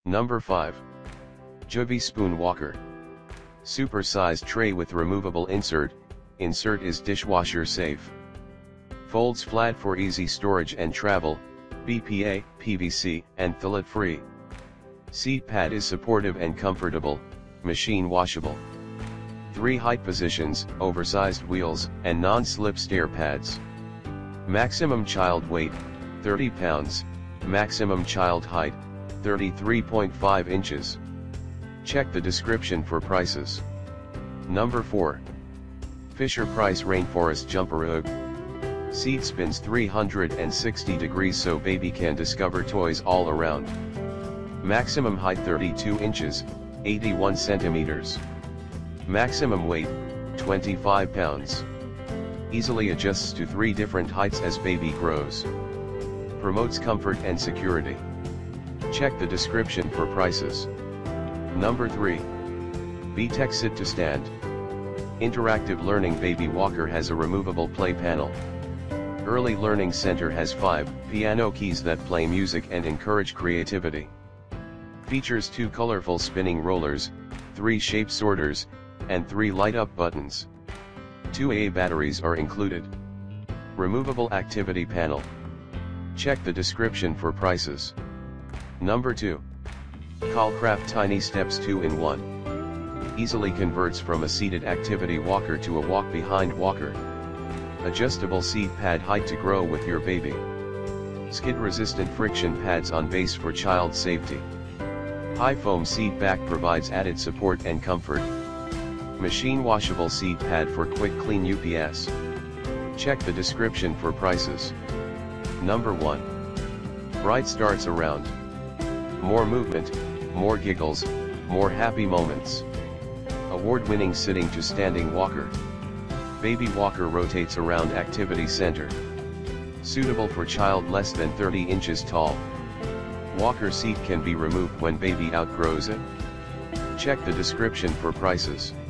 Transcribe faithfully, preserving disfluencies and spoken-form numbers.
Number five. Joovy Spoon Walker. Super-sized tray with removable insert. Insert is dishwasher safe. Folds flat for easy storage and travel. B P A, P V C, and fillet free. Seat pad is supportive and comfortable, machine washable. Three height positions, oversized wheels, and non-slip stair pads. Maximum child weight, thirty pounds, maximum child height, thirty-three point five inches. Check the description for prices. Number four. Fisher-Price Rainforest Jumperoo. Seat spins three hundred sixty degrees so baby can discover toys all around. Maximum height thirty-two inches, eighty-one centimeters. Maximum weight, twenty-five pounds. Easily adjusts to three different heights as baby grows. Promotes comfort and security. Check the description for prices. Number three. VTech Sit to Stand. Interactive Learning Baby Walker has a removable play panel. Early Learning Center has five piano keys that play music and encourage creativity. Features two colorful spinning rollers, three shape sorters, and three light-up buttons. two A A batteries are included. Removable activity panel. Check the description for prices. Number two. Calcraft Tiny Steps two in one. Easily converts from a seated activity walker to a walk-behind walker. Adjustable seat pad height to grow with your baby. Skid-resistant friction pads on base for child safety. High foam seat back provides added support and comfort. Machine washable seat pad for quick clean U P S. Check the description for prices. Number one. Bright Starts Around. More movement, more giggles, more happy moments. Award-winning sitting to standing walker. Baby walker rotates around activity center. Suitable for child less than thirty inches tall. Walker seat can be removed when baby outgrows it. Check the description for prices.